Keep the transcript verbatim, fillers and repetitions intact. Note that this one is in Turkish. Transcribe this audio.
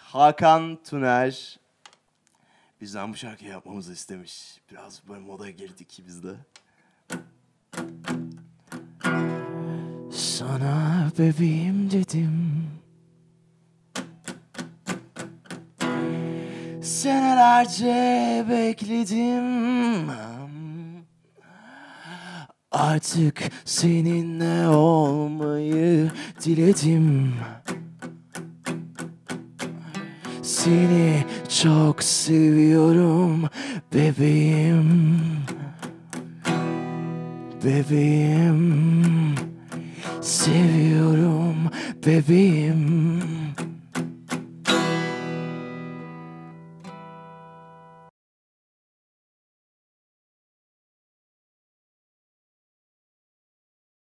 Hakan Tuner bizden bu şarkıyı yapmamızı istemiş. Biraz böyle moda girdik biz de. Sana bebeğim dedim, senelerce bekledim. Artık seninle olmayı diledim. Seni çok seviyorum bebeğim. Bebeğim, seviyorum bebeğim.